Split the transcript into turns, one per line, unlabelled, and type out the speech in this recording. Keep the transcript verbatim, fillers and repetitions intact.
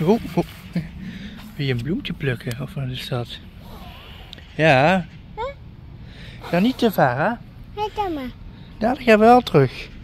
Oh, oh. Wil je een bloemetje plukken? Of wat is dat? Ja.
Huh?
Ga niet te ver, hè?
Kijk dan maar.
Dadelijk gaan we wel terug.